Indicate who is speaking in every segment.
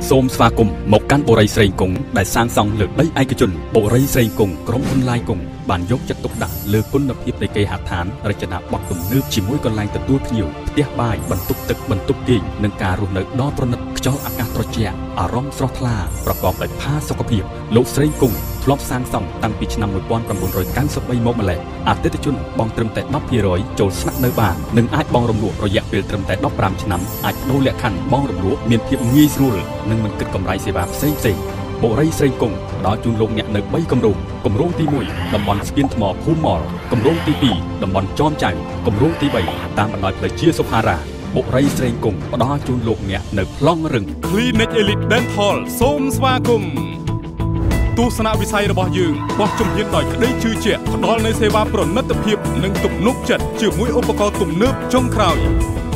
Speaker 1: សូមស្វាគមន៍មកកាន់បូរីស្រីគង់ដែលសាងសង់លើដីឯកជនបូរីស្រីគង់ក្រុមហ៊ុនឡាយគង់បានយកចិត្តទុកដាក់លើគុណភាពនៃគេហដ្ឋានរចនាបថទំនើបជាមួយកន្លែងទទួលភ្ញៀវផ្ទះបាយបន្ទប់ទឹកបន្ទប់គេងនិងការរស់នៅដ៏ប្រណិតខ្យល់អាកាសត្រជាក់អារម្មណ៍ស្រស់ថ្លាប្រកបដោយផាសុកភាពលោកស្រីគង់ធ្លាប់សាងសង់តាំងពីឆ្នាំ1993មកម្ល៉េះអតិថិជនបង់ត្រឹមតែ 10% ចូលស្នាក់នៅបាននិងអាចបង់រំលោះរយៈពេលត្រឹមតែ15ឆ្នាំអាចដូរលក្ខខណ្ឌបង់រំលោះមានភាពងាយស្រួលនិងមិនគិតកម្រៃសេវាផ្សេងបូរីស្រីគង់ផ្ដល់ជូនលោកអ្នកនៅ3គម្រោងគម្រោងទី1តំបន់ស្ពានថ្មភូមិមលគម្រោងទី2តំបន់ចោមចៅគម្រោងទី3តាមបណ្ដោយផ្លូវជាសុផារ៉ាបូរីស្រីគង់ផ្ដល់ជូនលោកអ្នកនៅប្លង់រឹង
Speaker 2: Clinic Elite Dental សូមស្វាគមន៍ទស្សនវិស័យរបស់យើងបោះជំហានដោយក្តីជឿជាក់ផ្ដល់នូវសេវាប្រណិតភាពនិងទំនុកចិត្តជាមួយឧបករណ៍ទំនើបចុងក្រោយ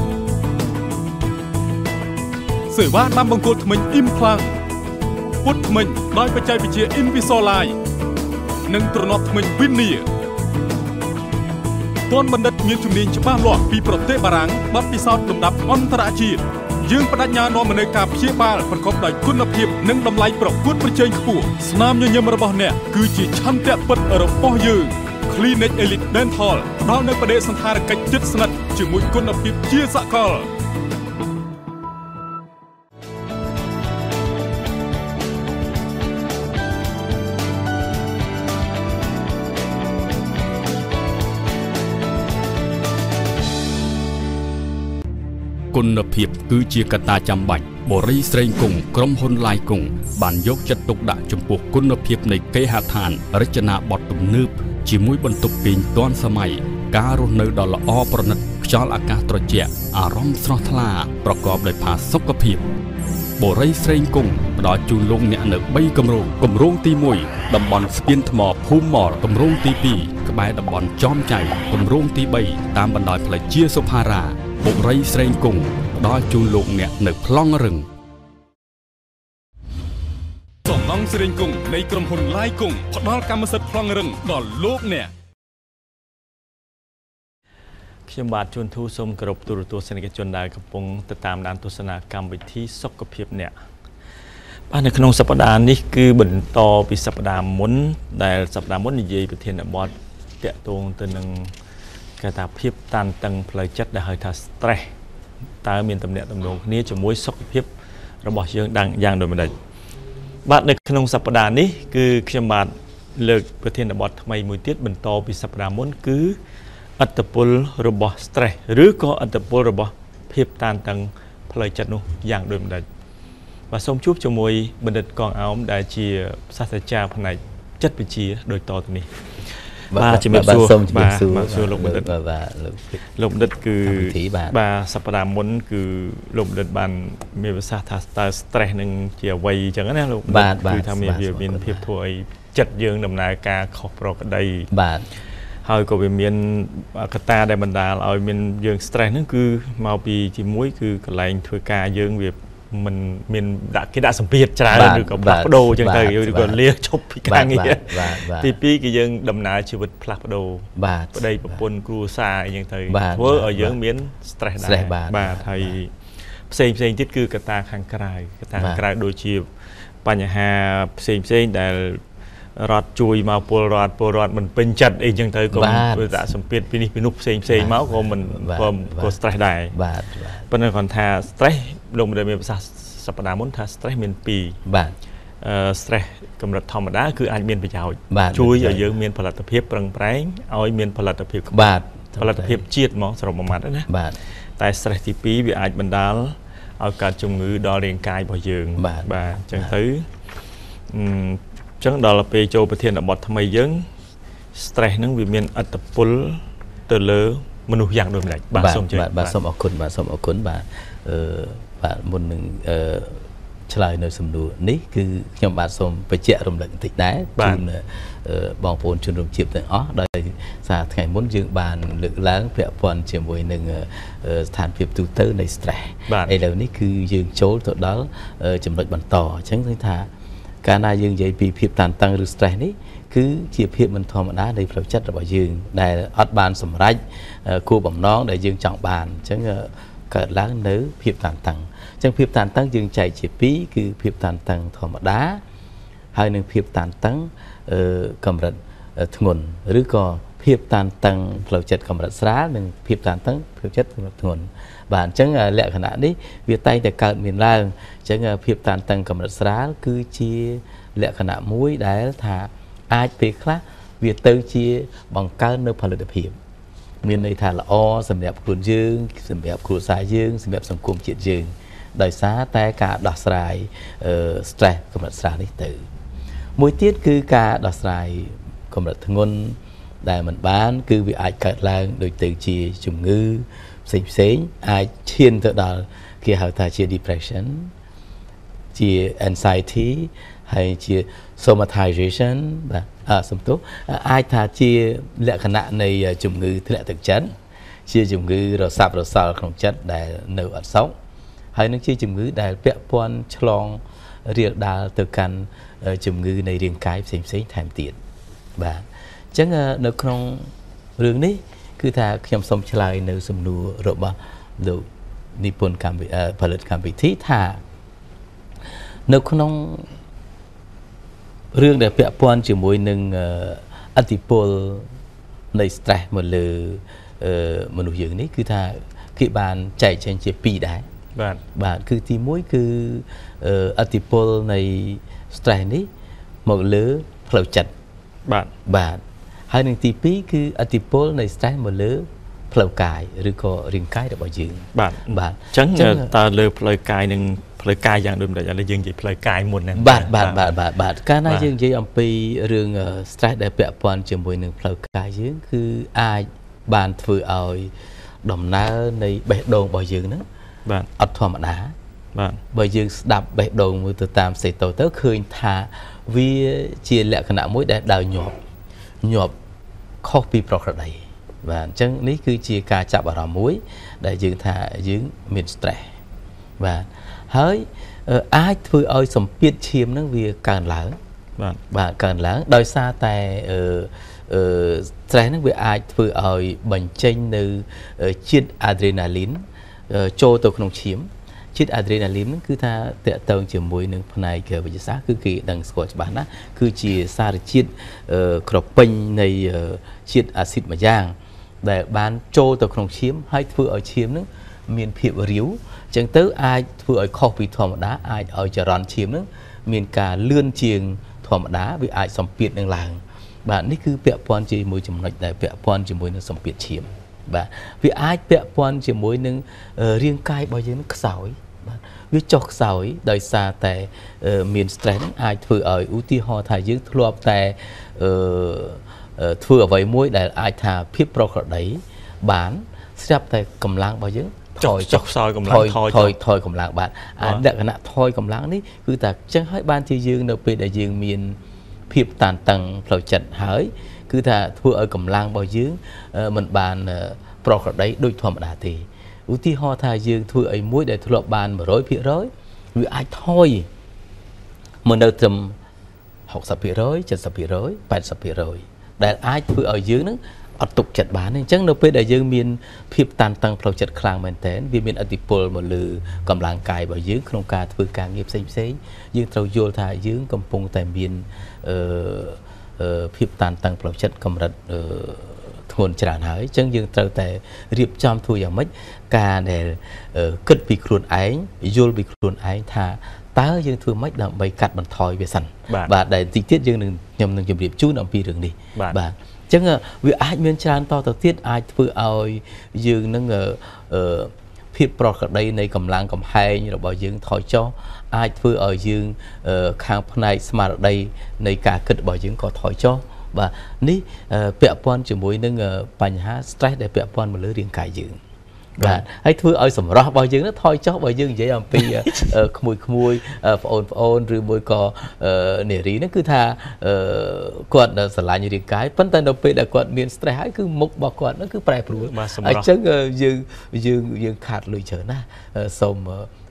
Speaker 2: សេវាដាំបង្គោលធ្មេញ Implant ពុតធ្មេញដោយបច្ចេកវិទ្យា Invisalign និងទ្រនាប់ធ្មេញ Veneer ទាន់បណ្ឌិតមានជំនាញច្បាស់លាស់ពីប្រទេសបារាំងបទពិសោធន៍លំដាប់អន្តរជាតិយើងបដិញ្ញានាំមកនូវការព្យាបាលប្រកបដោយគុណភាពនិងតម្លៃប្រកួតប្រជែងខ្ពស់ស្នាមញញឹមរបស់អ្នកគឺជាឆន្ទៈពិតរបស់យើង Clinic Elite Dental ផ្ដល់នូវបដិសណ្ឋារកិច្ចជិតស្និទ្ធជាមួយគុណភាពជាសកល
Speaker 1: គុណភាពគឺជាកត្តាចាំបាច់បូរីស្រីគង់ក្រុមហ៊ុនឡាយគង់បានយកចិត្តទុកដាក់ចំពោះគុណភាពនៃគេហដ្ឋានរចនាបថទំនើបជាមួយបន្ទប់គេងទាន់សម័យការរស់នៅដ៏ល្អប្រណិតខ្យល់អាកាសត្រជាក់អារម្មណ៍ស្រស់ថ្លាប្រកបដោយផាសុកភាពបូរីស្រីគង់ផ្ដល់ជូនលោកអ្នកនៅ3គម្រោងគម្រោងទី1តំបន់ស្ពានថ្មភូមិមលគម្រោងទី2ក្បែរតំបន់ចោមចៅគម្រោងទី3តាមបណ្ដោយផ្លូវជាសុផារ៉ាបូរីស្រីគង់ផ្ដល់ជូនលោកអ្នកនៅប្លង់រឹង
Speaker 2: សំណង់ស្រីគង់នៃក្រុមហ៊ុនឡាយគង់ផ្ដល់កម្មសិទ្ធិប្លង់រឹងដល់លោកអ្នក
Speaker 3: ខ្ញុំបាទជួនធូសូមគោរពទូរទស្សនិកជនដែលកំពុងតាមដានទស្សនាកម្មវិធីសុខភាពអ្នកបាទនៅក្នុងសប្តាហ៍នេះគឺបន្តពីសប្តាហ៍មុនដែលសប្តាហ៍មុននិយាយប្រធានបទតាក់ទងទៅនឹងកថាភាពតានតឹងផ្លូវចិត្តដែលហៅថា stress តើមានទំនាក់ទំនងគ្នាជាមួយសុខភាពរបស់យើងយ៉ាងដូចម្តេចបាទនៅក្នុងសប្តាហ៍នេះគឺខ្ញុំបាទលើកប្រធានបទថ្មីមួយទៀតបន្តពីសប្តាហ៍មុនគឺឥទ្ធិពលរបស់ stress ឬក៏ឥទ្ធិពលរបស់ភាពតានតឹងផ្លូវចិត្តនោះយ៉ាងដូចម្តេចបាទសូមជួបជាមួយបណ្ឌិតកងអោមដែលជាសាស្ត្រាចារ្យផ្នែកចិត្តវិទ្យាដូចតទៅនេះបាទជំរាបសួរបាទសួរលោកបណ្ឌិតលោកបណ្ឌិតគឺបាទសប្តាហ៍មុនគឺលោកបណ្ឌិតបានមានប្រសាសន៍ថាតើ stress នឹងជាអ្វីអញ្ចឹងណាលោកបាទគឺថាមានភាពធ្វើឲ្យចិត្តយើងដំណើរការខុសប្រក្រតីបាទហើយក៏វាមានកត្តាដែលបណ្ដាលឲ្យមានយើង stress ហ្នឹងគឺមកពីជាមួយគឺកន្លែងធ្វើការយើងវាមិនមានគេដាក់សម្ពាធច្រើនឬក៏ផ្លាស់ប្ដូរអញ្ចឹងទៅឬក៏លាឈប់ពីការងារទី2គឺយើងដំណើរជីវិតផ្លាស់ប្ដូរប្តីប្រពន្ធគ្រួសារអីចឹងទៅធ្វើឲ្យយើងមាន stress ដែរបាទហើយផ្សេងទៀតគឺកត្តាខាងក្រៅដូចជាបញ្ហាផ្សេងដែលរដ្ឋជួយមកពលរដ្ឋមិនពេញចិត្តអីចឹងទៅក៏ដាក់សម្ពាធពីនេះពីនោះផ្សេងមកក៏មិនក៏ stress ដែរប៉ុន្តែគាត់ថា stress លោកមិនได้មានប្រសាសន៍សប្តាហ៍មុនថា stress មាន2បាទstress កម្រិតធម្មតាគឺអាចមានប្រយោជន៍ជួយឲ្យយើងមានផលិតភាពប្រឹងប្រែងឲ្យមានផលិតភាពផលិតភាពជាតិហ្មងសរុបមកណាបាទតែ stress ទី2វាអាចបណ្ដាលឲ្យកើតជំងឺដល់រាងកាយរបស់យើងបាទអញ្ចឹងទៅចឹងដល់ពេលចូលប្រធានបទថ្មីយើង stress ហ្នឹងវាមានឥទ្ធិពលទៅលើមនុស្សយ៉ាងដូចម្តេចបាទសូមជម្រាប
Speaker 4: បាទសូមអរគុណបាទបាទមុននឹងឆ្លើយនៅសំណួរនេះគឺខ្ញុំបាទសូមបញ្ជាក់រំលឹកបន្តិចដែរជូនបងប្អូនជនរួមជាតិទាំងអស់ដោយសារថ្ងៃមុនយើងបានលើកឡើងពាក់ព័ន្ធជាមួយនឹងស្ថានភាពទូទៅនៃ stress ឥឡូវនេះគឺយើងចូលទៅដល់ចំណុចបន្តអញ្ចឹងគឺថាកាលណាយើងនិយាយពីភាពតានតឹងឬ stress នេះគឺជាភាពមិនធម្មតានៃផ្លូវចិត្តរបស់យើងដែលអត់បានសម្រេចគោលបំណងដែលយើងចង់បានអញ្ចឹងកើតឡើងនៅភាពតានតឹងអញ្ចឹងភាពតានតឹងយើងចែកជាពីរគឺភាពតានតឹងធម្មតាហើយនឹងភាពតានតឹងកម្រិតធ្ងន់ឬក៏ភាពតានតឹងផ្លូវចិត្តកម្រិតស្រាលនិងភាពតានតឹងផ្លូវចិត្តកម្រិតធ្ងន់បាទអញ្ចឹងលក្ខណៈនេះវាតែងតែកើតមានឡើងអញ្ចឹងភាពតានតឹងកម្រិតស្រាលគឺជាលក្ខណៈមួយដែលថាអាចពេលខ្លះវាទៅជាបង្កើននៅផលិតភាពមានន័យថាល្អសម្រាប់ខ្លួនយើងសម្រាប់គ្រួសារយើងសម្រាប់សង្គមជាតិយើងដោយសារតែការដោះស្រាយstress កម្រិតស្រាលនេះទៅមួយទៀតគឺការដោះស្រាយកម្រិតធ្ងន់ដែលមិនបានគឺវាអាចកើតឡើងដូចទៅជាជំងឺផ្សេងអាចឈានទៅដល់គេហៅថាជា depression ជា anxiety ហើយជា somatization បាទសំទោសអាចថាជាលក្ខណៈនៃជំងឺធ្លាក់ទឹកចិត្តជាជំងឺរសាប់រសល់ក្នុងចិត្តដែលនៅអត់សុខហើយនឹងជាជំងឺដែលពាក់ព័ន្ធឆ្លងរាលដាលទៅកាន់ជំងឺនៃរាងកាយផ្សេងថែមទៀតបាទអញ្ចឹងនៅក្នុងរឿងនេះគឺថាខ្ញុំសូមឆ្លើយនៅសំណួររបស់លោកនិពន្ធផលិតកម្មវិធីថានៅក្នុងរឿងដែលពាក់ព័ន្ធជាមួយនឹងអតិពលនៃ stress មកលើមនុស្សយើងនេះគឺថាគេបានចែកចេញជាពីរដែរបាទគឺទី1គឺអតិពលនៃ stress នេះមកលើផ្លូវចិត្តបាទហើយនឹងទី2គឺអតិពលនៃ stress មកលើផ្លូវកាយឬក៏រាងកាយរបស់យើង
Speaker 3: បាទអញ្ចឹងតើលើផ្លូវកាយនឹងផ្លូវកាយយ៉ាងដូចម្ដេចឥឡូវយើងនិយាយផ្លូវកាយមុនហ្នឹងបាទកាលណាយើងនិយាយអំពីរឿង stress ដែលពាក់ព័ន្ធជាមួយនឹងផ្លូវកាយយើងគឺអាចបានធ្វើឲ្យដំណើរនៃបេះដូងរបស់យើងហ្នឹងបាទអត់ធម្មតាបាទបើយើងស្ដាប់បេះដូងមួយទៅតាមសេតទៅឃើញថាវាជាលក្ខណៈមួយដែលដើរញាប់ខុសពីប្រក្រតីបាទអញ្ចឹងនេះគឺជាការចាប់អារម្មណ៍មួយដែលយើងថាយើងមាន stress បាទហើយអាចធ្វើឲ្យសម្ពាធឈាមហ្នឹងវាកើនឡើងបាទកើនឡើងដោយសារតែstress ហ្នឹងវាអាចធ្វើឲ្យបញ្ចេញនៅជាតិ adrenaline ចូលទៅក្នុងឈាមជាតិ adrenaline ហ្នឹងគឺថាតកតងជាមួយនឹងផ្នែកវិទ្យាសាស្ត្រគឺគេដឹងស្គាល់ច្បាស់ណាស់គឺជាសារជាតិក្រពេញនៃជាតិអាស៊ីតមួយយ៉ាងដែលបានចូលទៅក្នុងឈាមហើយធ្វើឲ្យឈាមហ្នឹងមានភាពរាវអញ្ចឹងទៅអាចធ្វើឲ្យខុសពីធម្មតាអាចឲ្យចរន្តឈាមហ្នឹងមានការលឿនជាងធម្មតាវាអាចសម្ពាធនឹងឡើងបាទនេះគឺពាក់ព័ន្ធជាមួយចំណុចដែលពាក់ព័ន្ធជាមួយនឹងសម្ពាធឈាមបាទវាអាចពាក់ព័ន្ធជាមួយនឹងរាងកាយរបស់យើងខ្សោយបាទវាចុះខ្សោយដោយសារតែមាន stress ហ្នឹងអាចធ្វើឲ្យឧទាហរណ៍ថាយើងធ្លាប់តែធ្វើអ្វីមួយដែលអាចថាភាពប្រក្រតីបានស្រាប់តែកម្លាំងរបស់យើងចុះខ្សោយកម្លាំង
Speaker 4: ថយកម្លាំងបាទលក្ខណៈថយកម្លាំងនេះគឺថាអញ្ចឹងហើយបានជាយើងនៅពេលដែលយើងមានភាពតានតឹងផ្លូវចិត្តហើយគឺថាធ្វើឲ្យកម្លាំងរបស់យើងមិនបានប្រក្រតីដូចធម្មតាទេឧទាហរណ៍ថាយើងធ្វើអីមួយដែលធ្លាប់បាន 100% វាអាចថយមកនៅត្រឹម 60% 70% 80% ដែលអាចធ្វើឲ្យយើងនឹងអត់ទុកចិត្តបានអញ្ចឹងនៅពេលដែលយើងមានភាពតានតឹងផ្លូវចិត្តខ្លាំងមែនទែនវាមានឥទ្ធិពលមកលើកម្លាំងកាយរបស់យើងក្នុងការធ្វើការងារផ្សេងយើងត្រូវយល់ថាយើងកំពុងតែមានភាពតានតឹងផ្លូវចិត្តកម្រិតធ្ងន់ច្រើនហើយអញ្ចឹងយើងត្រូវតែរៀបចំធ្វើយ៉ាងម៉េចការដែលគិតពីខ្លួនឯងយល់ពីខ្លួនឯងថាតើយើងធ្វើម៉េចដើម្បីកាត់បន្ថយវាសិនបាទដែលតិចទៀតយើងនឹងខ្ញុំនឹងជម្រាបជូនអំពីរឿងនេះបាទអញ្ចឹងវាអាចមានច្រើនតទៅទៀតអាចធ្វើឲ្យយើងនឹងភាពប្រក្រតីនៃកម្លាំងកំហែងរបស់យើងថយចុះអាចធ្វើឲ្យយើងខាងផ្នែកស្មារតីនៃការគិតរបស់យើងក៏ថយចុះបាទនេះពាក់ព័ន្ធជាមួយនឹងបញ្ហា stress ដែលពាក់ព័ន្ធមកលើរាងកាយយើងបាទហើយធ្វើឲ្យសម្រស់របស់យើងថយចុះបើយើងនិយាយអំពីក្មួយប្អូនឬមួយក៏នារីហ្នឹងគឺថាគាត់ស្រឡាញ់រាងកាយប៉ុន្តែនៅពេលដែលគាត់មាន stress ហើយគឺមុខរបស់គាត់ហ្នឹងគឺប្រែប្រួលអញ្ចឹងយើងខាតលុយច្រើនណាស់សូម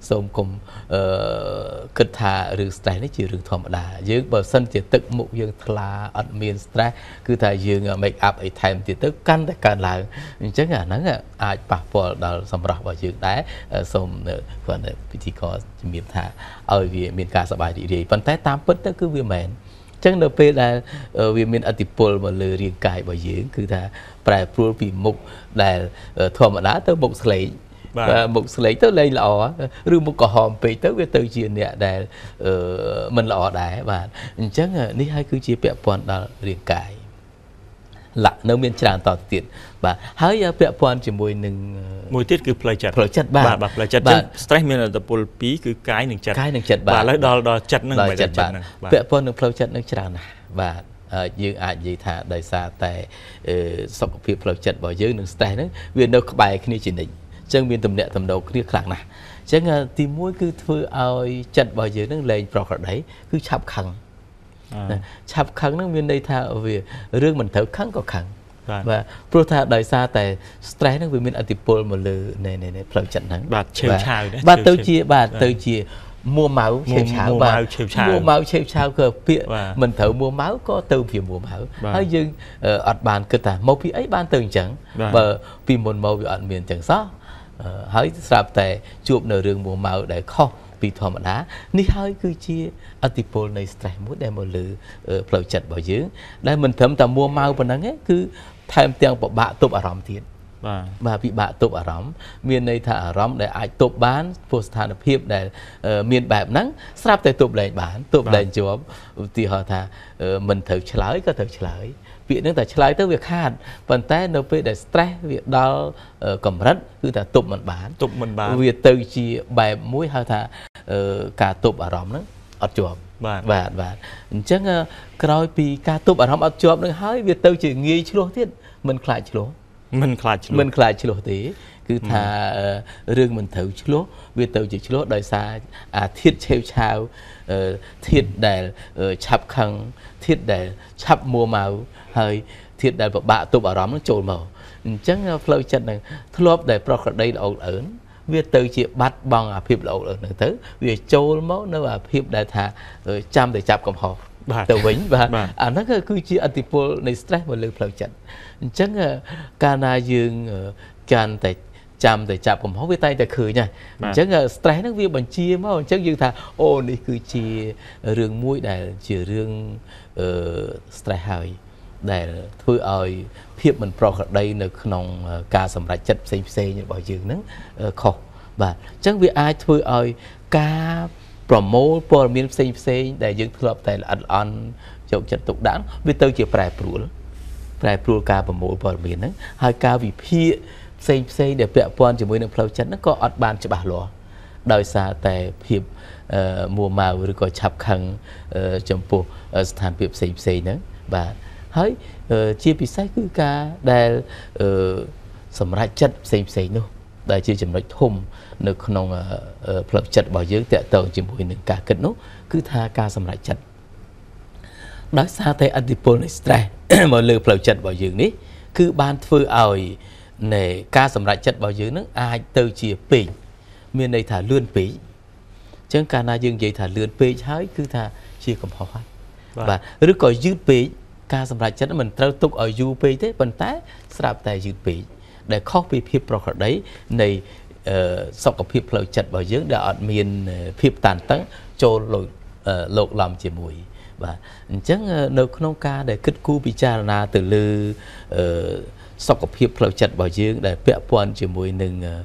Speaker 4: សូមគុំគិតថារឿង stress នេះជារឿងធម្មតាយើងបើសិនជាទឹកមុខយើងថ្លាអត់មាន stress គឺថាយើង make up អីថែមទៀតទៅកាន់តែកើនឡើងអញ្ចឹងអាហ្នឹងអាចប៉ះពាល់ដល់សម្រស់របស់យើងដែរសូមគាត់ពិធីករជំរាបថាឲ្យវាមានការសប្បាយរីករាយប៉ុន្តែតាមពិតទៅគឺវាមិនចឹងនៅពេលដែលវាមានឥទ្ធិពលមកលើរាងកាយរបស់យើងគឺថាប្រែប្រួលពីមុខដែលធម្មតាទៅមុខស្លេកមុខស្លេកទៅលែងល្អឬមុខក្រហមពេកទៅវាទៅជាអ្នកដែលមិនល្អដែរបាទអញ្ចឹងនេះហើយគឺជាពាក់ព័ន្ធដល់រាងកាយនៅមានច្រើនតទៅទៀតបាទហើយពាក់ព័ន្ធជាមួយនឹង
Speaker 3: មួយទៀតគឺផ្លូវចិត្ត
Speaker 4: បាទ
Speaker 3: ផ្លូវចិត្តចឹង stress មានឥទ្ធិពល2គឺកាយនិងចិត្តបាទឥឡូវដល់ចិត្តនឹងមិនចិត្តហ្នឹង
Speaker 4: ពាក់ព័ន្ធនឹងផ្លូវចិត្តនឹងច្រើនណាស់បាទយើងអាចនិយាយថាដោយសារតែសុខភាពផ្លូវចិត្តរបស់យើងនឹង stress ហ្នឹងវានៅក្បែរគ្នាជានិច្ចអញ្ចឹងមានទំនាក់ទំនងគ្នាខ្លាំងណាស់អញ្ចឹងទី1គឺធ្វើឲ្យចិត្តរបស់យើងនឹងលែងប្រក្រតីគឺឆាប់ខឹងឆាប់ខឹងហ្នឹងមានន័យថាវារឿងមិនត្រូវខឹងក៏ខឹងបាទព្រោះថាដោយសារតែ stress ហ្នឹងវាមានឥទ្ធិពលមកលើផ្លូវចិត្តហ្នឹង
Speaker 3: បាទឆេវឆាវ
Speaker 4: បាទទៅជាមួម៉ៅឆេវឆាវបាទមួម៉ៅឆេវឆាវក៏ពាក្យមិនត្រូវមួម៉ៅក៏ទៅជាមួម៉ៅហើយយើងអត់បានគិតថាមកពីអីបានទៅអញ្ចឹងបើពីមុនមកវាអត់មានអញ្ចឹងសោះហើយស្រាប់តែជួបនៅរឿងមួម៉ៅដែលខុសពីធម្មតានេះហើយគឺជាឥទ្ធិពលនៃ stress មួយដែលមកលើផ្លូវចិត្តរបស់យើងដែលមិនត្រឹមតែមួម៉ៅប៉ុណ្ណឹងទេគឺថែមទាំងពិបាកទប់អារម្មណ៍ទៀតបាទពិបាកទប់អារម្មណ៍មានន័យថាអារម្មណ៍ដែលអាចទប់បានព្រោះស្ថានភាពដែលមានបែបហ្នឹងស្រាប់តែទប់លែងបានទប់លែងជាប់ឧទាហរណ៍ថាមិនត្រូវឆ្លើយក៏ត្រូវឆ្លើយពាក្យហ្នឹងតែឆ្លើយទៅវាខាតប៉ុន្តែនៅពេលដែល stress វាដល់កម្រិតគឺថាទប់មិនបានវាទៅជាបែបមួយហៅថាការទប់អារម្មណ៍ហ្នឹងអត់ជាប់បាទអញ្ចឹងក្រោយពីការទប់អារម្មណ៍អត់ជាប់នឹងហើយវាទៅជាងាយឆ្លោះទៀតមិនខ្លាចឆ្លោះទេគឺថារឿងមិនត្រូវឆ្លោះវាទៅជាឆ្លោះដោយសារអាធាតុឆេវឆាវធាតុដែលឆាប់ខឹងធាតុដែលឆាប់មួម៉ៅហើយធាតុដែលពិបាកទប់អារម្មណ៍នឹងចូលមកអញ្ចឹងផ្លូវចិត្តនឹងធ្លាប់ដែលប្រក្រតីល្អអើនវាទៅជាបាត់បង់អាភាពល្អអើនហ្នឹងទៅវាចូលមកនៅអាភាពដែលថាចាំតែចាប់កំហុសទៅវិញបាទអាហ្នឹងគឺជាឥទ្ធិពលនៃ stress មកលើផ្លូវចិត្តអញ្ចឹងកាលណាយើងកាន់តែចាំតែចាប់កំហុសវាតែតែឃើញហ្នឹងអញ្ចឹង stress ហ្នឹងវាបញ្ជាមកអញ្ចឹងយើងថាអូនេះគឺជារឿងមួយដែលជារឿងstress ហើយដែលធ្វើឲ្យភាពមិនប្រក្រតីនៅក្នុងការសម្រេចចិត្តផ្សេងរបស់យើងហ្នឹងខុសបាទអញ្ចឹងវាអាចធ្វើឲ្យការប្រមូលព័ត៌មានផ្សេងដែលយើងធ្លាប់តែល្អិតល្អន់យកចិត្តទុកដាក់វាទៅជាប្រែប្រួលការប្រមូលព័ត៌មានហ្នឹងហើយការវិភាគផ្សេងដែលពាក់ព័ន្ធជាមួយនឹងផ្លូវចិត្តហ្នឹងក៏អត់បានច្បាស់លាស់ដោយសារតែភាពមួម៉ៅឬក៏ឆាប់ខឹងចំពោះស្ថានភាពផ្សេងហ្នឹងបាទហើយជាពិសេសគឺការដែលសម្រេចចិត្តផ្សេងនោះដែលជាចំណុចធំនៅក្នុងផ្លូវចិត្តរបស់យើងតកតងជាមួយនឹងការគិតនោះគឺថាការសម្រេចចិត្តដោយសារតែឥទ្ធិពលនៃ stress មកលើផ្លូវចិត្តរបស់យើងនេះគឺបានធ្វើឲ្យនៃការសម្រេចចិត្តរបស់យើងនឹងអាចទៅជាពេកមានន័យថាលឿនពេកអញ្ចឹងកាលណាយើងនិយាយថាលឿនពេកហើយគឺថាជាកំហុសហើយបាទឬក៏យឺតពេកការសម្រេចចិត្តមិនត្រូវទុកឲ្យយូរពេកទេប៉ុន្តែស្រាប់តែយឺតពេកដែលខុសពីភាពប្រក្រតីនៃសុខភាពផ្លូវចិត្តរបស់យើងដែលអត់មានភាពតានតឹងចូលលោកឡំជាមួយបាទអញ្ចឹងនៅក្នុងការដែលគិតគូរពិចារណាទៅលើសុខភាពផ្លូវចិត្តរបស់យើងដែលពាក់ព័ន្ធជាមួយនឹង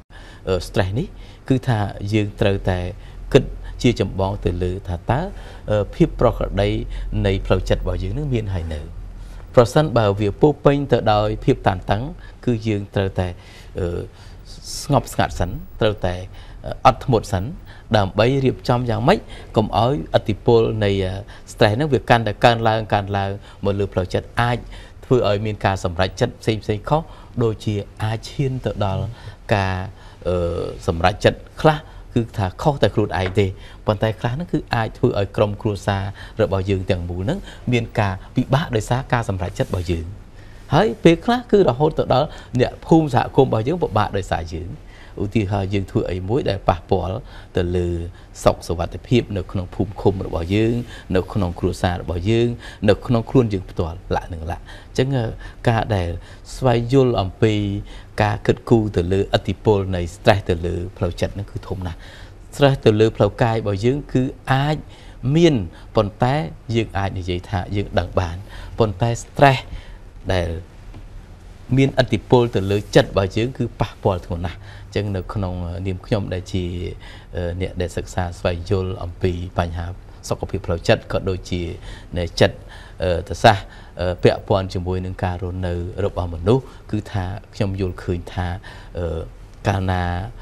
Speaker 4: stress នេះគឺថាយើងត្រូវតែគិតជាចម្បងទៅលើថាតើភាពប្រក្រតីនៃផ្លូវចិត្តរបស់យើងនឹងមានហើយនៅប្រសិនបើវាពោពេញទៅដោយភាពតានតឹងគឺយើងត្រូវតែស្ងប់ស្ងាត់សិនត្រូវតែអត់ធ្មត់សិនដើម្បីរៀបចំយ៉ាងម៉េចកុំឲ្យឥទ្ធិពលនៃ stress ហ្នឹងវាកាន់តែកើនឡើងមកលើផ្លូវចិត្តអាចធ្វើឲ្យមានការសម្រេចចិត្តផ្សេងខុសដូចជាអាចឈានទៅដល់ការសម្រេចចិត្តខ្លះគឺថាខុសតែខ្លួនឯងទេប៉ុន្តែខ្លះហ្នឹងគឺអាចធ្វើឲ្យក្រុមគ្រួសាររបស់យើងទាំងមូលហ្នឹងមានការពិបាកដោយសារការសម្រេចចិត្តរបស់យើងហើយពេលខ្លះគឺរហូតទៅដល់អ្នកភូមិសហគមន៍របស់យើងពិបាកដោយសារយើងឧទាហរណ៍យើងធ្វើអីមួយដែលប៉ះពាល់ទៅលើសុខសុវត្ថិភាពនៅក្នុងភូមិឃុំរបស់យើងនៅក្នុងគ្រួសាររបស់យើងនៅក្នុងខ្លួនយើងផ្ទាល់លក្ខណៈអញ្ចឹងការដែលស្វែងយល់អំពីការគិតគូរទៅលើឥទ្ធិពលនៃ stress ទៅលើផ្លូវចិត្តហ្នឹងគឺធំណាស់ stress ទៅលើផ្លូវកាយរបស់យើងគឺអាចមានប៉ុន្តែយើងអាចនិយាយថាយើងដឹងបានប៉ុន្តែ stress ដែលមានឥទ្ធិពលទៅលើចិត្តរបស់យើងគឺប៉ះពាល់ធ្ងន់ណាស់អញ្ចឹងនៅក្នុងនាមខ្ញុំដែលជាអ្នកដែលសិក្សាស្វែងយល់អំពីបញ្ហាសុខភាពផ្លូវចិត្តក៏ដូចជាចិត្តទស្សនពាក់ព័ន្ធជាមួយនឹងការរស់នៅរបស់មនុស្សគឺថាខ្ញុំយល់ឃើញថាកាលណា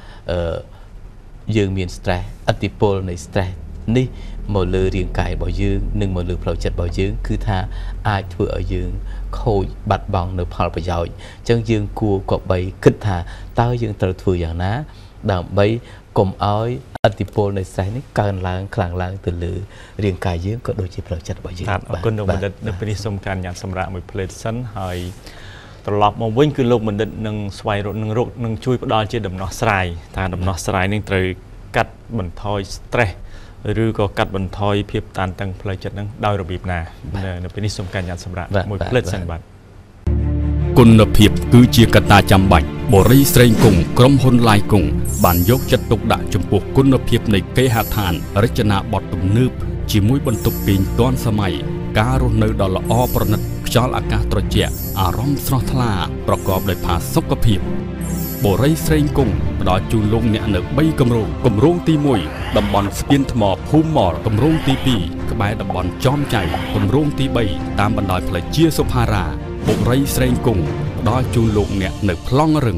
Speaker 4: យើងមាន stress ឥទ្ធិពលនៃ stress នេះមកលើរាងកាយរបស់យើងនិងមកលើផ្លូវចិត្តរបស់យើងគឺថាអាចធ្វើឲ្យយើងខូចបាត់បង់នៅផលប្រយោជន៍អញ្ចឹងយើងគួរក៏បីគិតថាតើយើងត្រូវធ្វើយ៉ាងណាដើម្បីកុំឲ្យឥទ្ធិពលនៃ stress នេះកើនឡើងខ្លាំងឡើងទៅលើរាងកាយយើងក៏ដូចជាផ្លូវចិត្តរបស់យើងបាទអរគុណលោកបណ្ឌិតនៅពេលនេះសូមការញ៉ាំសម្រាប់មួយផ្លេតសិនហើយត្រឡប់មកវិញគឺលោកបណ្ឌិតនឹងស្វែងរកនឹងជួយផ្ដល់ជាដំណោះស្រាយថាដំណោះស្រាយនេះត្រូវកាត់បន្ថយ stress ឬក៏កាត់បន្ថយភាពតានតឹងផ្លូវចិត្តនឹងដោយរបៀបណានៅពេលនេះសូមការញ៉ាំសម្រាប់មួយផ្លេតសិនបាទ
Speaker 1: គុណភាពគឺជាកត្តាចាំបាច់បរិយស្រេងគង់ក្រុមហ៊ុនឡាយគង់បានយកចិត្តទុកដាក់ចំពោះគុណភាពនៃគេហដ្ឋានរចនាបថទំនើបជាមួយបន្ទប់គេងទាន់សម័យការរស់នៅដ៏ល្អប្រណិតខ្យល់អាកាសត្រជាក់អារម្មណ៍ស្រស់ថ្លាប្រកបដោយផាសុកភាពបរិយស្រេងគង់ផ្ដល់ជូនលោកអ្នកនៅ3គម្រោងគម្រោងទី1តំបន់ស្ពានថ្មភូមិមរគម្រោងទី2ក្បែរតំបន់ចំចៃគម្រោងទី3តាមបណ្ដោយផ្លូវជាសុផារ៉ាបរិយស្រេងគង់ផ្ដល់ជូនលោកអ្នកនៅប្លង់រឹង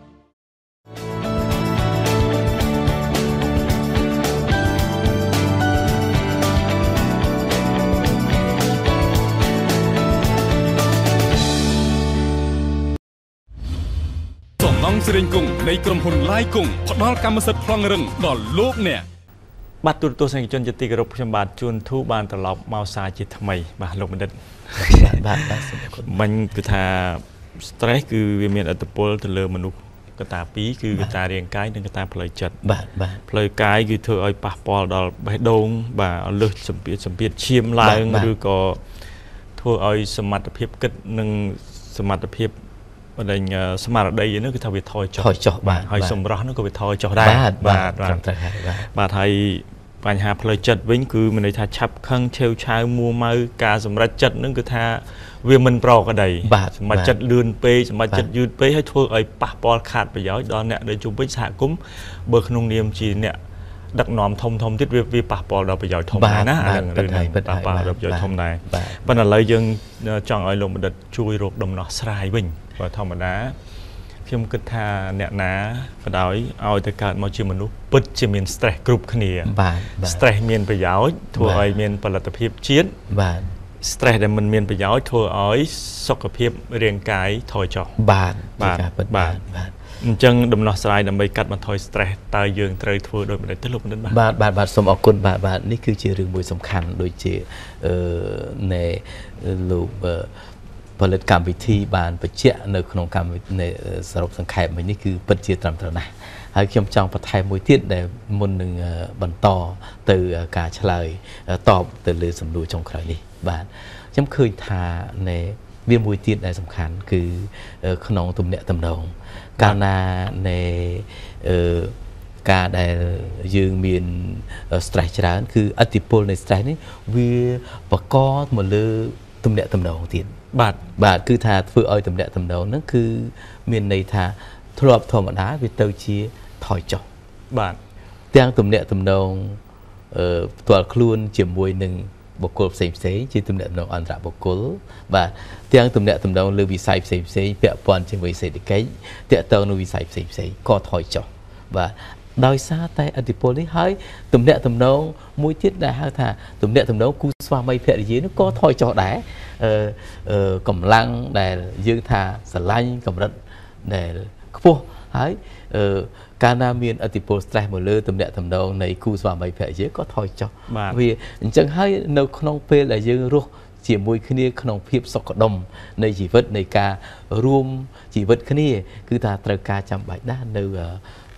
Speaker 2: ស្រេងគង់នៃក្រុមហ៊ុនឡាយគង់ផ្ដល់កម្មសិទ្ធិប្លង់រឹងដល់លោកអ្នក
Speaker 3: បាទទូរទស្សនិកជនជាទីគោរពខ្ញុំបាទជួនធូបានត្រឡប់មកសារជាថ្មីបាទលោកបណ្ឌិត
Speaker 4: បាទ
Speaker 3: មិញគឺថា stress គឺវាមានឥទ្ធិពលទៅលើមនុស្សកត្តា2គឺកត្តារាងកាយនិងកត្តាផ្លូវចិត្ត
Speaker 4: បាទ
Speaker 3: ផ្លូវកាយគឺធ្វើឲ្យប៉ះពាល់ដល់បេះដូងបាទលើសសម្ពាធឈាមឡើងឬក៏ធ្វើឲ្យសមត្ថភាពគិតនិងសមត្ថភាពបណ្ដេញស្មារតីហ្នឹងគឺថាវាថយចុះ
Speaker 4: បាទ
Speaker 3: ហើយសម្រស់ហ្នឹងក៏វាថយចុះដែរបាទហើយបញ្ហាផ្លូវចិត្តវិញគឺមានន័យថាឆាប់ខឹងឆេវឆាវមួម៉ៅការសម្រេចចិត្តហ្នឹងគឺថាវាមិនប្រក្រតីសម្រេចចិត្តលឿនពេកសម្រេចចិត្តយឺតពេកហើយធ្វើឲ្យប៉ះពាល់ខាតប្រយោជន៍ដល់អ្នកដែលជុំវិញសហគមន៍បើក្នុងនាមជាអ្នកដឹកនាំធំទៀតវាប៉ះពាល់ដល់ប្រយោជន៍ធំដែរណាអានឹងប៉ះពាល់ដល់ប្រយោជន៍ធំដែរប៉ុន្តែឥឡូវយើងចង់ឲ្យលោកបណ្ឌិតជួយរកដំណោះស្រាយវិញបើធម្មតាខ្ញុំគិតថាអ្នកណាក៏ដោយឲ្យទៅកើតមកជាមនុស្សពិតជាមាន stress គ្រប់គ្នា
Speaker 4: បាទ
Speaker 3: stress មានប្រយោជន៍ធ្វើឲ្យមានផលិតភាពជាតិ
Speaker 4: បាទ
Speaker 3: stress ដែលមិនមានប្រយោជន៍ធ្វើឲ្យសុខភាពរាងកាយថយចុះ
Speaker 4: បាទ
Speaker 3: អញ្ចឹងដំណោះស្រាយដើម្បីកាត់បន្ថយ stress តើយើងត្រូវធ្វើដោយម្ដេចទៅលោកបណ្ឌិត
Speaker 4: បាទសូមអរគុណបាទនេះគឺជារឿងមួយសំខាន់ដូចជានៃលោកផលិតកម្មវិធីបានបញ្ជាក់នៅក្នុងកម្មវិធីសរុបសង្ខេបមិញនេះគឺពិតជាត្រឹមត្រូវណាស់ហើយខ្ញុំចង់បន្ថែមមួយទៀតដែលមុននឹងបន្តទៅការឆ្លើយតបទៅលើសំណួរចុងក្រោយនេះបាទខ្ញុំឃើញថាវាមួយទៀតដែលសំខាន់គឺក្នុងទំនាក់ទំនងកាលណានៃការដែលយើងមាន stress ច្រើនគឺឥទ្ធិពលនៃ stress នេះវាបង្កមកលើទំនាក់ទំនងទៀតបាទគឺថាធ្វើឲ្យទំនាក់ទំនងហ្នឹងគឺមានន័យថាធ្លាប់ធម្មតាវាទៅជាថយចុះ
Speaker 3: បាទ
Speaker 4: ទាំងទំនាក់ទំនងផ្ទាល់ខ្លួនជាមួយនឹងបុគ្គលផ្សេងជាទំនាក់ទំនងអន្តរបុគ្គលបាទទាំងទំនាក់ទំនងលើវិស័យផ្សេងពាក់ព័ន្ធជាមួយសេដ្ឋកិច្ចតាក់ទងនឹងវិស័យផ្សេងក៏ថយចុះបាទដោយសារតែឥទ្ធិពលនេះហើយទំនាក់ទំនងមួយទៀតដែលហៅថាទំនាក់ទំនងគូស្វាមីភរិយានោះក៏ថយចុះដែរកម្លាំងដែលយើងថាស្រឡាញ់កម្រិតដែលខ្ពស់ហើយកាលណាមានឥទ្ធិពល stress មកលើទំនាក់ទំនងនៃគូស្វាមីភរិយាក៏ថយចុះវាអញ្ចឹងហើយនៅក្នុងពេលដែលយើងរស់ជាមួយគ្នាក្នុងភាពសុខដុមនៃជីវិតនៃការរួមជីវិតគ្នាគឺថាត្រូវការចាំបាច់ណាស់នៅ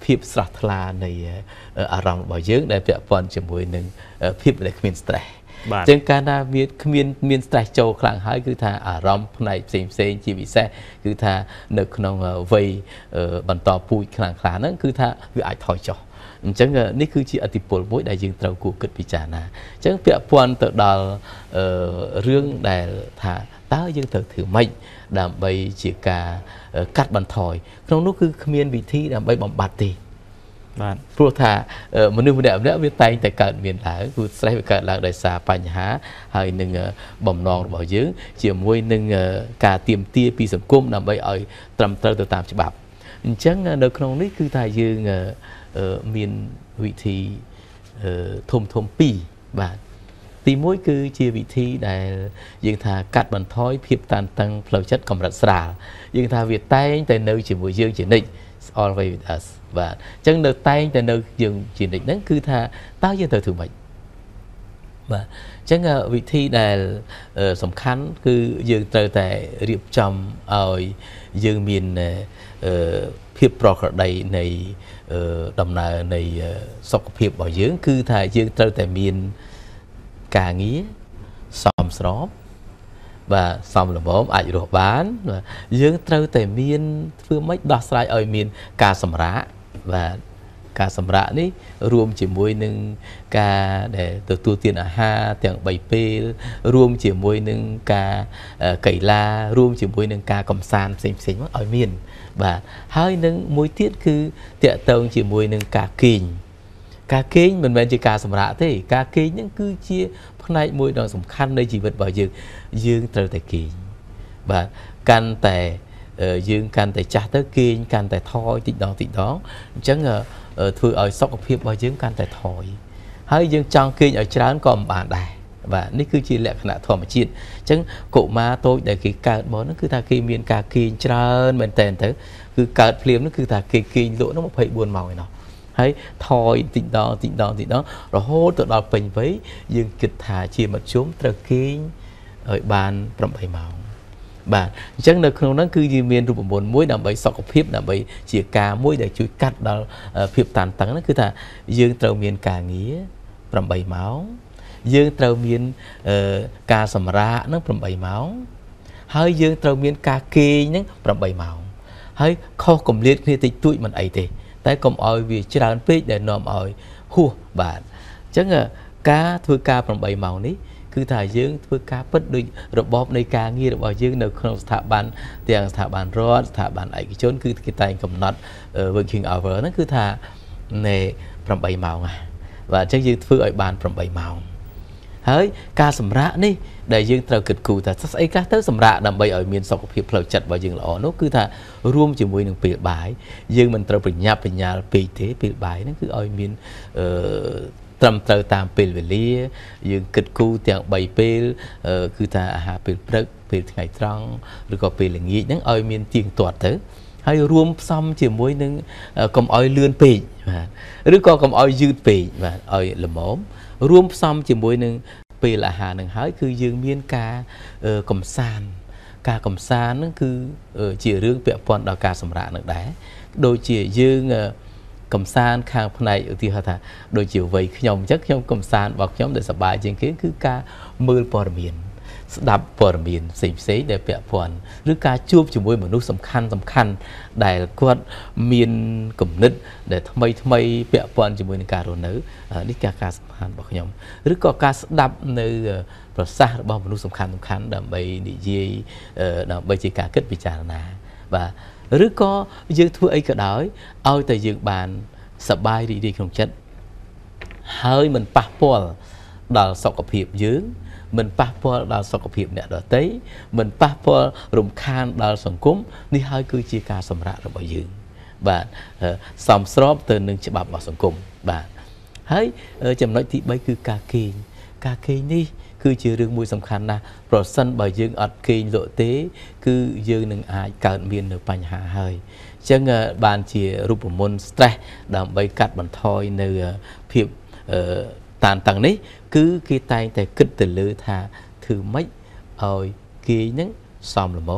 Speaker 4: ភាពស្រស់ថ្លានៃអារម្មណ៍របស់យើងដែលពាក់ព័ន្ធជាមួយនឹងភាពដែលគ្មាន stress ចឹងកាលណាវាគ្មាន stress ចូលខ្លាំងហើយគឺថាអារម្មណ៍ផ្នែកផ្សេងជាពិសេសគឺថានៅក្នុងវ័យបន្តពូជខ្លាំងហ្នឹងគឺថាវាអាចថយចុះអញ្ចឹងនេះគឺជាឥទ្ធិពលមួយដែលយើងត្រូវគួរគិតពិចារណាអញ្ចឹងពាក់ព័ន្ធទៅដល់រឿងដែលថាតើយើងត្រូវធ្វើម៉េចដើម្បីជាការកាត់បន្ថយក្នុងនោះគឺគ្មានវិធីដើម្បីបំបត្តិទេបាទព្រោះថាមនុស្សម្នាក់វាតែងតែកើតមានឡើងគឺ stress វាកើតឡើងដោយសារបញ្ហាហើយនឹងបំណងរបស់យើងជាមួយនឹងការទាមទារពីសង្គមដើម្បីឲ្យត្រឹមត្រូវទៅតាមច្បាប់អញ្ចឹងនៅក្នុងនេះគឺថាយើងមានវិធីធំ2បាទទី1គឺជាវិធីដែលយើងថាកាត់បន្ថយភាពតានតឹងផ្លូវចិត្តកម្រិតស្រាលយើងថាវាតែងតែនៅជាមួយយើងជានិច្ច always with us បាទអញ្ចឹងនៅតែងតែនៅយើងជានិច្ចហ្នឹងគឺថាតើយើងត្រូវធ្វើម៉េចបាទអញ្ចឹងវិធីដែលសំខាន់គឺយើងត្រូវតែរៀបចំឲ្យយើងមានភាពប្រក្រតីនៃដំណើរនៃសុខភាពរបស់យើងគឺថាយើងត្រូវតែមានការងារសមស្របបាទសមល្មមអាចរស់បានបាទយើងត្រូវតែមានធ្វើម៉េចដោះស្រាយឲ្យមានការសម្រាកបាទការសម្រាកនេះរួមជាមួយនឹងការដែលទទួលទានអាហារទាំង3ពេលរួមជាមួយនឹងការកីឡារួមជាមួយនឹងការកំសាន្តផ្សេងៗឲ្យមានបាទហើយនឹងមួយទៀតគឺតាក់ទងជាមួយនឹងការគេងមិនមែនជាការសម្រាកទេការគេងហ្នឹងគឺជាផ្នែកមួយដ៏សំខាន់នៃជីវិតរបស់យើងត្រូវតែគេងបាទកាន់តែយើងកាន់តែចាស់ទៅគេងកាន់តែថយតិចដងអញ្ចឹងធ្វើឲ្យសុខភាពរបស់យើងកាន់តែថយហើយយើងចង់គេងឲ្យច្រើនក៏មិនបានដែរបាទនេះគឺជាលក្ខណៈធម្មជាតិអញ្ចឹងកុមារតូចដែលគេកើតមកហ្នឹងគឺថាគេមានការគេងច្រើនមែនតើទៅគឺកើតភ្លាមហ្នឹងគឺថាគេគេងលក់ហ្នឹង24ម៉ោងឯណោះហើយថយតិចដងរហូតទៅដល់ពេញវ័យយើងគិតថាជាមធ្យមត្រូវគេងឲ្យបាន8ម៉ោងបាទអញ្ចឹងនៅក្នុងហ្នឹងគឺយើងមានរូបមន្តមួយដើម្បីសុខភាពដើម្បីជាការមួយដែលជួយកាត់ដល់ភាពតានតឹងហ្នឹងគឺថាយើងត្រូវមានការងារ8ម៉ោងយើងត្រូវមានការសម្រាកហ្នឹង8ម៉ោងហើយយើងត្រូវមានការគេងហ្នឹង8ម៉ោងហើយខុសកម្រិតគ្នាតិចតួចមិនអីទេតែកុំឲ្យវាច្រើនពេកដែលនាំឲ្យហួសបាទអញ្ចឹងការធ្វើការ8ម៉ោងនេះគឺថាយើងធ្វើការពិតដោយរបបនៃការងាររបស់យើងនៅក្នុងស្ថាប័នទាំងស្ថាប័នរដ្ឋស្ថាប័នឯកជនគឺគេតែងកំណត់ working hour ហ្នឹងគឺថានៃ8ម៉ោងបាទអញ្ចឹងយើងធ្វើឲ្យបាន8ម៉ោងហើយការសម្រាកនេះដែលយើងត្រូវគិតគូរថាស្អីខ្លះទៅសម្រាកដើម្បីឲ្យមានសុខភាពផ្លូវចិត្តរបស់យើងល្អនោះគឺថារួមជាមួយនឹងពេលបាយយើងមិនត្រូវប្រញាប់ប្រញាល់ពេកទេពេលបាយហ្នឹងគឺឲ្យមានត្រឹមត្រូវតាមពេលវេលាយើងគិតគូរទាំង3ពេលគឺថាអាហារពេលព្រឹកពេលថ្ងៃត្រង់ឬក៏ពេលល្ងាចហ្នឹងឲ្យមានទៀងទាត់ទៅហើយរួមផ្សំជាមួយនឹងកុំឲ្យលឿនពេកបាទឬក៏កុំឲ្យយឺតពេកបាទឲ្យល្មមរួមផ្សំជាមួយនឹងពេលអាហារនឹងហើយគឺយើងមានការកំសាន្តហ្នឹងគឺជារឿងពាក់ព័ន្ធដល់ការសម្រាកនឹងដែរដូចជាយើងកំសាន្តខាងផ្នែកឧទាហរណ៍ថាដូចជាវ័យខ្ញុំអញ្ចឹងខ្ញុំកំសាន្តរបស់ខ្ញុំដែលសប្បាយជាងគេគឺការមើលព័ត៌មានស្ដាប់ព័ត៌មានផ្សេងដែលពាក់ព័ន្ធឬការជួបជាមួយមនុស្សសំខាន់ដែលគាត់មានគំនិតដែលថ្មីពាក់ព័ន្ធជាមួយនឹងការរស់នៅនេះការសំខាន់របស់ខ្ញុំឬក៏ការស្ដាប់នៅប្រសាសន៍របស់មនុស្សសំខាន់ដើម្បីនិយាយដើម្បីជាការគិតពិចារណាបាទឬក៏យើងធ្វើអីក៏ដោយឲ្យតែយើងបានសប្បាយរីករាយក្នុងចិត្តហើយមិនប៉ះពាល់ដល់សុខភាពយើងមិនប៉ះពាល់ដល់សុខភាពអ្នកដទៃមិនប៉ះពាល់រំខានដល់សង្គមនេះហើយគឺជាការសម្រាករបស់យើងបាទសមស្របទៅនឹងច្បាប់របស់សង្គមបាទហើយចំណុចទី3គឺការគេងនេះគឺជារឿងមួយសំខាន់ណាស់ប្រសិនបើយើងអត់គេងលក់ទេគឺយើងនឹងអាចកើតមាននៅបញ្ហាហើយអញ្ចឹងបានជារូបមន្ត stress ដើម្បីកាត់បន្ថយនៅភាពតានតឹងនេះគឺគេតែងតែគិតទៅលើថាធ្វើម៉េចឲ្យគេហ្នឹងសមល្មម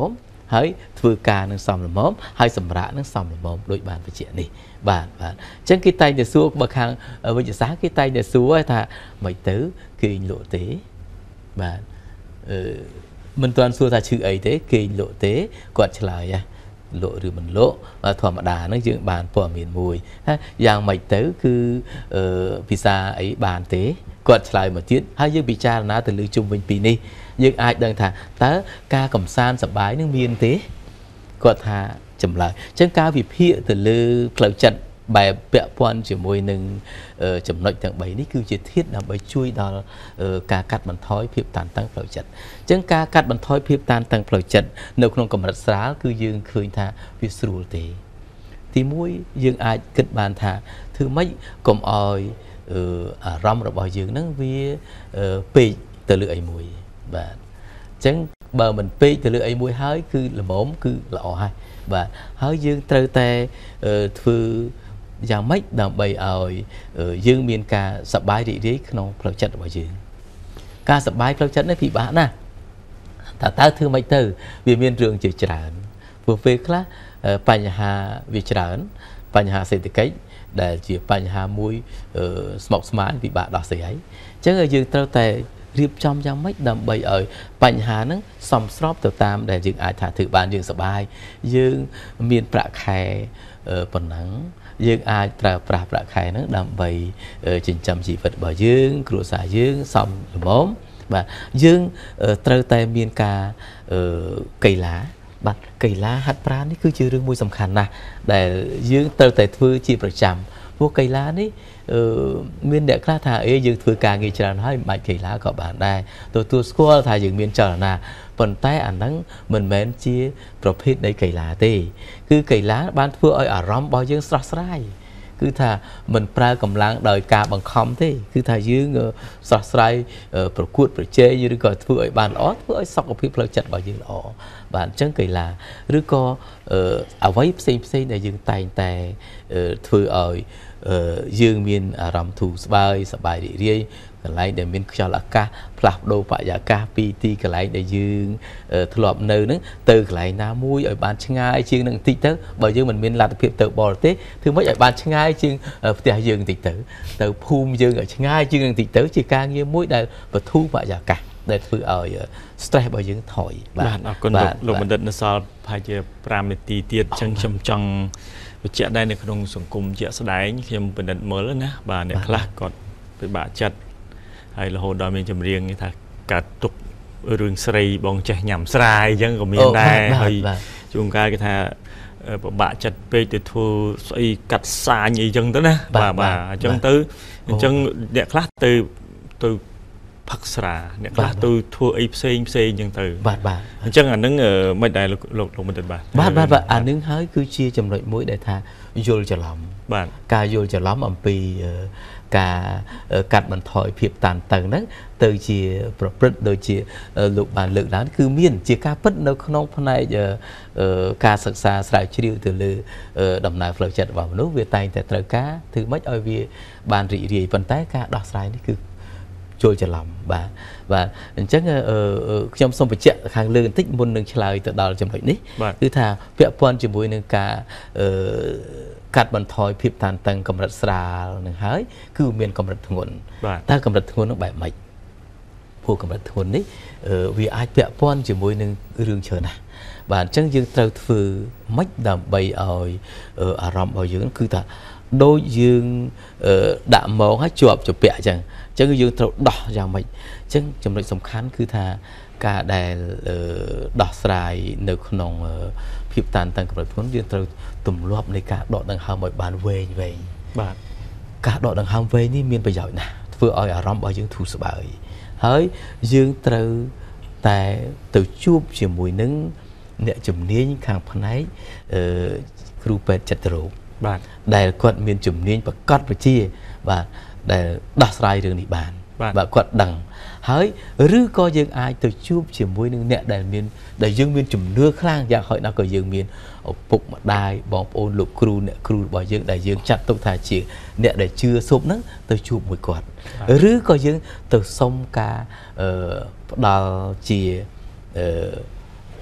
Speaker 4: ហើយធ្វើការនឹងសំលមមហើយសម្រាប់នឹងសំលមមដូចបានបញ្ជាក់នេះបាទអញ្ចឹងគេតែងតែសួរបើខាងវិទ្យាសាស្ត្រគេតែងតែសួរថាមិនទៅគេងលក់ទេបាទមិនទាន់សួរថាឈឺអីទេគេងលក់ទេគាត់ឆ្លើយលក់ឬមិនលក់ធម្មតាហ្នឹងយើងបានព័ត៌មានមួយហើយយ៉ាងម៉េចទៅគឺភាសាអីបានទេគាត់ឆ្លើយមកទៀតហើយយើងពិចារណាទៅលើជុំវិញពីនេះយើងអាចដឹងថាតើការកំសាន្តសប្បាយនឹងមានទេគាត់ថាចម្លើយអញ្ចឹងការវិភាគទៅលើផ្លូវចិត្តបែបពាក់ព័ន្ធជាមួយនឹងចំណុចទាំង3នេះគឺជាធាតុដើម្បីជួយដល់ការកាត់បន្ថយភាពតានតឹងផ្លូវចិត្តអញ្ចឹងការកាត់បន្ថយភាពតានតឹងផ្លូវចិត្តនៅក្នុងកម្រិតស្រាលគឺយើងឃើញថាវាស្រួលទេទី1យើងអាចគិតបានថាធ្វើម៉េចកុំឲ្យអារម្មណ៍របស់យើងហ្នឹងវាពេកទៅលើអីមួយបាទអញ្ចឹងបើមិនពេកទៅលើអីមួយហើយគឺល្មមគឺល្អហើយបាទហើយយើងត្រូវតែធ្វើយ៉ាងម៉េចដើម្បីឲ្យយើងមានការសប្បាយរីករាយក្នុងផ្លូវចិត្តរបស់យើងការសប្បាយផ្លូវចិត្តនេះពិបាកណាស់តើធ្វើម៉េចទៅវាមានរឿងជាច្រើនព្រោះពេលខ្លះបញ្ហាវាច្រើនបញ្ហាសេដ្ឋកិច្ចដែលជាបញ្ហាមួយស្មុគស្មាញពិបាកដោះស្រាយអញ្ចឹងយើងត្រូវតែរៀបចំយ៉ាងម៉េចដើម្បីឲ្យបញ្ហាហ្នឹងសមស្របទៅតាមដែលយើងអាចថាធ្វើបានយើងសប្បាយយើងមានប្រាក់ខែប៉ុណ្ណឹងយើងអាចប្រើប្រាស់ប្រាក់ខែហ្នឹងដើម្បីចិញ្ចឹមជីវិតរបស់យើងគ្រួសារយើងសមល្មមបាទយើងត្រូវតែមានការកីឡាបាទកីឡាហាត់ប្រាណនេះគឺជារឿងមួយសំខាន់ណាស់ដែលយើងត្រូវតែធ្វើជាប្រចាំព្រោះកីឡានេះមានអ្នកខ្លះថាយើងធ្វើការងារច្រើនហើយមិនបាច់កីឡាក៏បានដែរទទួលស្គាល់ថាយើងមានចលនាប៉ុន្តែអាហ្នឹងមិនមែនជាប្រភេទនៃកីឡាទេគឺកីឡាបានធ្វើឲ្យអារម្មណ៍របស់យើងស្រស់ស្រាយគឺថាមិនប្រើកម្លាំងដោយការបង្ខំទេគឺថាយើងស្រស់ស្រាយប្រកួតប្រជែងឬក៏ធ្វើឲ្យបានល្អធ្វើឲ្យសុខភាពផ្លូវចិត្តរបស់យើងល្អបាទអញ្ចឹងកីឡាឬក៏អ្វីផ្សេងដែលយើងតែងតែធ្វើឲ្យយើងមានអារម្មណ៍ធូរស្បើយសប្បាយរីករាយកន្លែងដែលមានខ្យល់អាកាសផ្លាស់ប្ដូរបរិយាកាសពីទីកន្លែងដែលយើងធ្លាប់នៅហ្នឹងទៅកន្លែងណាមួយឲ្យបានឆ្ងាយជាងនឹងបន្តិចទៅបើយើងមិនមានលទ្ធភាពទៅបរទេសធ្វើម៉េចឲ្យបានឆ្ងាយជាងផ្ទះយើងបន្តិចទៅភូមិយើងឲ្យឆ្ងាយជាងនឹងបន្តិចទៅជាការងារមួយដែលបន្ធូរបរិយាកាសដែលធ្វើឲ្យ stress របស់យើងថយ
Speaker 3: បាទអរគុណលោកបណ្ឌិតនៅសល់ប្រហែលជា5នាទីទៀតអញ្ចឹងខ្ញុំចង់បញ្ជាក់ដែរនៅក្នុងសង្គមជាក់ស្ដែងខ្ញុំបណ្ឌិតមើលណាបាទអ្នកខ្លះគាត់ពិបាកចិត្តហើយរហូតដល់មានចម្រៀងថាកាត់ទុករឿងស្រីបងចេះញ៉ាំស្រាយអញ្ចឹងក៏មានដែរហើយជួនកាលគេថាពិបាកចិត្តពេកទៅធ្វើស្អីកាត់សាញអីចឹងទៅណាបាទអញ្ចឹងទៅអញ្ចឹងអ្នកខ្លះទៅផឹកស្រាអ្នកខ្លះទៅធ្វើអីផ្សេងអញ្ចឹងទៅ
Speaker 4: បាទ
Speaker 3: អញ្ចឹងអានឹងមិនដែរលោកបណ្ឌិតបាទ
Speaker 4: អានឹងហើយគឺជាចំណុចមួយដែលថាយល់ច្រឡំ
Speaker 3: បាទ
Speaker 4: ការយល់ច្រឡំអំពីការកាត់បន្ថយភាពតានតឹងហ្នឹងទៅជាប្រព្រឹត្តដូចជាលោកបានលើកឡើងគឺមានជាការពិតនៅក្នុងផ្នែកការសិក្សាស្រាវជ្រាវទៅលើដំណើរផ្លូវចិត្តរបស់មនុស្សវាតែងតែត្រូវការធ្វើម៉េចឲ្យវាបានរីករាយប៉ុន្តែការដោះស្រាយនេះគឺចូលច្រឡំបាទអញ្ចឹងខ្ញុំសូមបញ្ជាក់ខាងលើបន្តិចមុននឹងឆ្លើយទៅដល់ចំណុចនេះគឺថាពាក់ព័ន្ធជាមួយនឹងការកាត់បន្ថយភាពតានតឹងកម្រិតស្រាលនឹងហើយគឺមានកម្រិតធ្ងន់តើកម្រិតធ្ងន់នោះបែបម៉េចព្រោះកម្រិតធ្ងន់នេះវាអាចពាក់ព័ន្ធជាមួយនឹងរឿងច្រើនណាស់បាទអញ្ចឹងយើងត្រូវធ្វើម៉េចដើម្បីឲ្យអារម្មណ៍របស់យើងគឺថាដូចយើងដាក់ម៉ងឲ្យជាប់ជាពាក់អញ្ចឹងយើងត្រូវដោះយ៉ាងម៉េចអញ្ចឹងចំណុចសំខាន់គឺថាការដែលដោះស្រាយនៅក្នុងភាពតានតឹងកម្រិតធ្ងន់យើងត្រូវទម្លាប់នៃការដកដង្ហើមឲ្យបានវែង
Speaker 3: បាទ
Speaker 4: ការដកដង្ហើមវែងនេះមានប្រយោជន៍ណាស់ធ្វើឲ្យអារម្មណ៍របស់យើងធូរស្បើយហើយយើងត្រូវតែទៅជួបជាមួយនឹងអ្នកជំនាញខាងផ្នែកគ្រូពេទ្យចិត្តរោគ
Speaker 3: បាទ
Speaker 4: ដែលគាត់មានជំនាញប្រកបវិជ្ជាបាទដែលដោះស្រាយរឿងនេះបានបាទគាត់ដឹងហើយឬក៏យើងអាចទៅជួបជាមួយនឹងអ្នកដែលយើងមានជំនឿខ្លាំងយ៉ាងហោចណាស់ក៏យើងមានឪពុកម្ដាយបងប្អូនលោកគ្រូអ្នកគ្រូរបស់យើងដែលយើងចាត់ទុកថាជាអ្នកដែលជឿស៊ប់ហ្នឹងទៅជួបមួយគាត់ឬក៏យើងទៅសុំការផ្ដល់ជា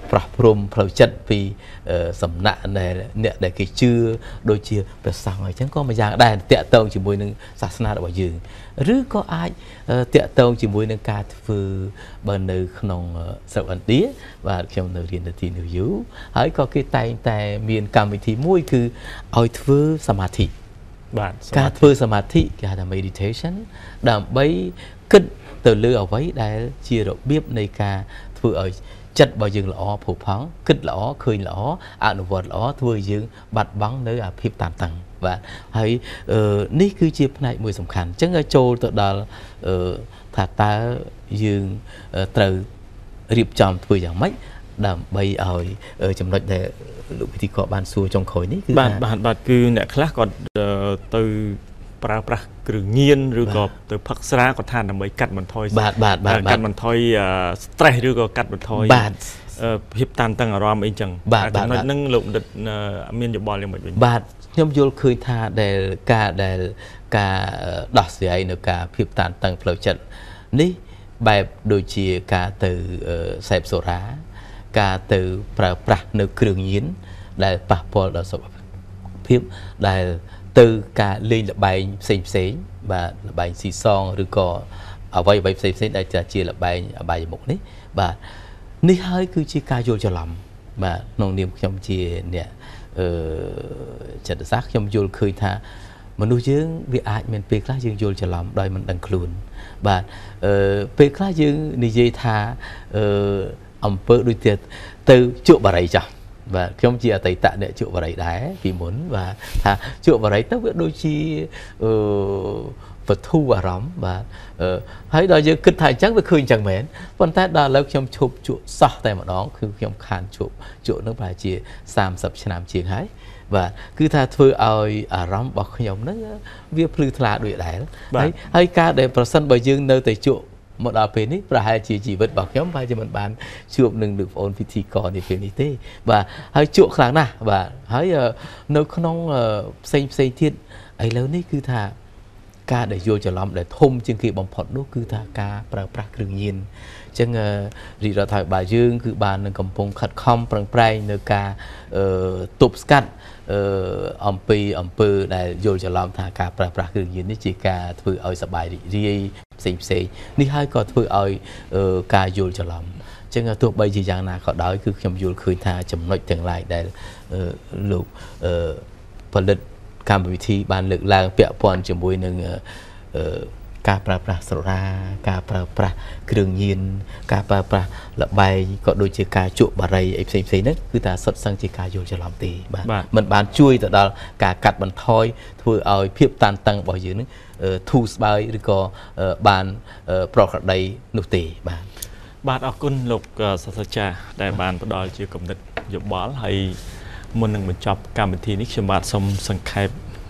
Speaker 4: ប្រោះព្រំផ្លូវចិត្តពីសំណាក់អ្នកដែលគេជឿដូចជាព្រះសង្ឃអញ្ចឹងក៏មួយយ៉ាងដែរតាក់ទងជាមួយនឹងសាសនារបស់យើងឬក៏អាចតាក់ទងជាមួយនឹងការធ្វើបើនៅក្នុងស្រុកឥណ្ឌាបាទខ្ញុំនៅរៀននៅទីនោះយូរហើយក៏គេតែងតែមានកម្មវិធីមួយគឺឲ្យធ្វើសមាធិបាទការធ្វើសមាធិគេហៅថា meditation ដើម្បីគិតទៅលើអ្វីដែលជារបៀបនៃការធ្វើឲ្យចិត្តរបស់យើងល្អផូរផង់គិតល្អឃើញល្អអនុវត្តល្អធ្វើឲ្យយើងបាត់បង់នៅអាភាពតានតឹងបាទហើយនេះគឺជាផ្នែកមួយសំខាន់អញ្ចឹងចូលទៅដល់ថាតើយើងត្រូវរៀបចំធ្វើយ៉ាងម៉េចដើម្បីឲ្យចំណុចដែលលោកពិធីករបានសួរចុងក្រោយនេះគឺ
Speaker 3: បាទគឺអ្នកខ្លះគាត់ទៅប្រើប្រាស់គ្រឿងញៀនឬក៏ទៅផឹកស្រាគាត់ថាដើម្បីកាត់បន្ថយកាត់បន្ថយ stress ឬក៏កាត់បន្ថយភាពតានតឹងអារម្មណ៍អីចឹងចំណុចហ្នឹងលោកបណ្ឌិតមានយោបល់យ៉ាងម៉េចវិញ
Speaker 4: បាទខ្ញុំយល់ឃើញថាការដោះស្រាយនៅការភាពតានតឹងផ្លូវចិត្តនេះបែបដូចជាការទៅសេពសូរ៉ាការទៅប្រើប្រាស់នៅគ្រឿងញៀនដែលប៉ះពាល់ដល់សុខភាពដែលទៅការលេងល្បែងផ្សេងបាទល្បែងស៊ីសងឬក៏អ្វីផ្សេងដែលជាល្បែងអបាយមុខនេះបាទនេះហើយគឺជាការយល់ច្រឡំបាទក្នុងនាមខ្ញុំជាអ្នកចិត្តសាស្ត្រខ្ញុំយល់ឃើញថាមនុស្សយើងវាអាចមានពេលខ្លះយើងយល់ច្រឡំដោយមិនដឹងខ្លួនបាទពេលខ្លះយើងនិយាយថាអំពើដូចទៀតទៅជក់បារីចាស់បាទខ្ញុំជាអតីតអ្នកជក់បារីដែរពីមុនបាទថាជក់បារីទៅវាដូចជាបធូរអារម្មណ៍បាទហើយដល់យើងគិតថាអញ្ចឹងវាឃើញអញ្ចឹងមែនប៉ុន្តែដល់ឥឡូវខ្ញុំឈប់ជក់សោះតែម្ដងគឺខ្ញុំខានជក់នឹងប្រហែលជា30ឆ្នាំជាងហើយបាទគឺថាធ្វើឲ្យអារម្មណ៍របស់ខ្ញុំហ្នឹងវាភ្លឺថ្លាដូចដែរហើយការដែលប្រសិនបើយើងនៅតែជក់មកដល់ពេលនេះប្រហែលជាជីវិតរបស់ខ្ញុំប្រហែលជាមិនបានជួបនឹងលោកប្អូនពិធីករនេះពេលនេះទេបាទហើយជក់ខ្លាំងណាស់បាទហើយនៅក្នុងផ្សេងទៀតឥឡូវនេះគឺថាការដែលយល់ច្រឡំដែលធំជាងគេបំផុតនោះគឺថាការប្រើប្រាស់គ្រឿងញៀនអញ្ចឹងរាជរដ្ឋាភិបាលយើងគឺបាននឹងកំពុងខិតខំប្រឹងប្រែងនៅការទប់ស្កាត់អំពើដែលយល់ច្រឡំថាការប្រើប្រាស់គ្រឿងញៀននេះជាការធ្វើឲ្យសប្បាយរីករាយផ្សេងនេះហើយក៏ធ្វើឲ្យការយល់ច្រឡំអញ្ចឹងទោះបីជាយ៉ាងណាក៏ដោយគឺខ្ញុំយល់ឃើញថាចំណុចទាំងឡាយដែលលោកផលិតកម្មវិធីបានលើកឡើងពាក់ព័ន្ធជាមួយនឹងការប្រើប្រាស់ស្ររាការប្រើប្រាស់គ្រឿងញៀនការប្រើប្រាស់ល្បែងក៏ដូចជាការជក់បារីអីផ្សេងហ្នឹងគឺថាសុទ្ធសឹងជាការយល់ច្រឡំទេបាទมันបានជួយទៅដល់ការកាត់បន្ថយធ្វើឲ្យភាពតានតឹងរបស់យើងនឹងធូរស្បើយឬក៏បានប្រក្រតីនោះទេ
Speaker 3: បាទអរគុណលោកសាស្ត្រាចារ្យដែលបានផ្ដល់ជាគំនិតយោបល់ហើយមុននឹងបញ្ចប់កម្មវិធីនេះខ្ញុំបាទសូមសង្ខេប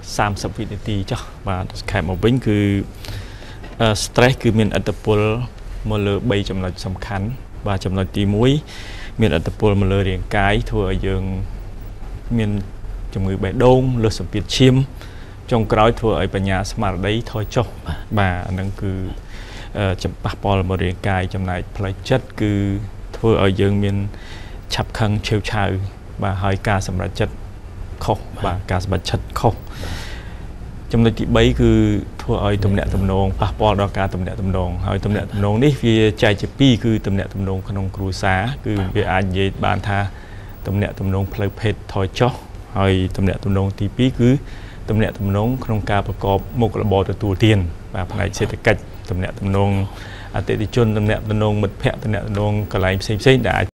Speaker 3: 30វិនាទីចុះបាទសង្ខេបមកវិញគឺ stress គឺមានឥទ្ធិពលមកលើ3ចំណុចសំខាន់បាទចំណុចទី1មានឥទ្ធិពលមកលើរាងកាយធ្វើឲ្យយើងមានជំងឺបេះដូងលើសសម្ពាធឈាមចុងក្រោយធ្វើឲ្យបញ្ញាស្មារតីថយចុះបាទអាហ្នឹងគឺចំប៉ះពាល់មករាងកាយចំណែកផ្លូវចិត្តគឺធ្វើឲ្យយើងមានឆាប់ខឹងឆេវឆាវបាទហើយការសម្រេចចិត្តខុសបាទការសម្រេចចិត្តខុសចំណុចទី3គឺធ្វើឲ្យទំនាក់ទំនងប៉ះពាល់ដល់ការទំនាក់ទំនងហើយទំនាក់ទំនងនេះវាចែកជា2គឺទំនាក់ទំនងក្នុងគ្រួសារគឺវាអាចនិយាយបានថាទំនាក់ទំនងផ្លូវភេទថយចុះហើយទំនាក់ទំនងទី2គឺទំនាក់ទំនងក្នុងការប្រកបមុខរបរទទួលទានបាទផ្នែកសេដ្ឋកិច្ចទំនាក់ទំនងអតិថិជនទំនាក់ទំនងមិត្តភ័ក្តិទំនាក់ទំនងកន្លែងផ្សេងដែលអាច